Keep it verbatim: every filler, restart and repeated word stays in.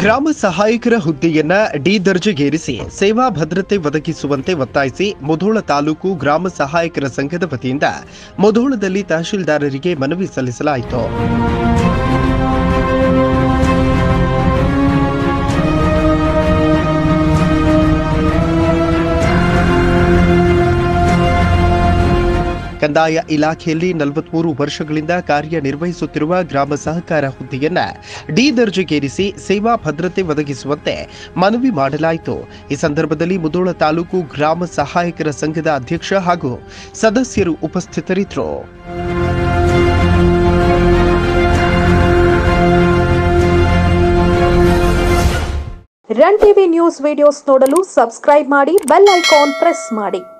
ಗ್ರಾಮ ಸಹಾಯಕರ ಹುದ್ದೆಯನ್ನ ಡಿ ದರ್ಜೆಗೇರಿಸಿ ಸೇವಾ ಭದ್ರತೆ ಒದಗಿಸುವಂತೆ ಒತ್ತಾಯಿಸಿ ಮುಧೋಳ ತಾಲೂಕು ಗ್ರಾಮ ಸಹಾಯಕರ ಸಂಘದ ವತಿಯಿಂದ ಮುಧೋಳದಲ್ಲಿ ತಹಶೀಲ್ದಾರರಿಗೆ ಮನವಿ ಸಲ್ಲಿಸಲಾಯಿತು. ಕಂದಾಯ ಇಲಾಖೆಯಲ್ಲಿ ನಲವತ್ಮೂರು ವರ್ಷಗಳಿಂದ ಕಾರ್ಯನಿರ್ವಹಿಸುತ್ತಿರುವ ಗ್ರಾಮ ಸಹಕಾರ ಹುದ್ದೆಯನ್ನ ಡಿ ದರ್ಜೆಗೇರಿಸಿ ಸೇವಾ ಭದ್ರತೆ ಒದಗಿಸುವಂತೆ ಮನವಿ ಮಾಡಲಾಯಿತು. ಈ ಸಂದರ್ಭದಲ್ಲಿ ಮುಧೋಳ ತಾಲೂಕು ಗ್ರಾಮ ಸಹಾಯಕರ ಸಂಘದ ಅಧ್ಯಕ್ಷ ಹಾಗೂ ಸದಸ್ಯರು ಉಪಸ್ಥಿತರಿದ್ದರು. ರನ್ ಟಿವಿ ನ್ಯೂಸ್ ವಿಡಿಯೋಸ್ ನೋಡಲು ಸಬ್ಸ್ಕ್ರೈಬ್ ಮಾಡಿ, ಬೆಲ್ ಐಕಾನ್ ಪ್ರೆಸ್ ಮಾಡಿ.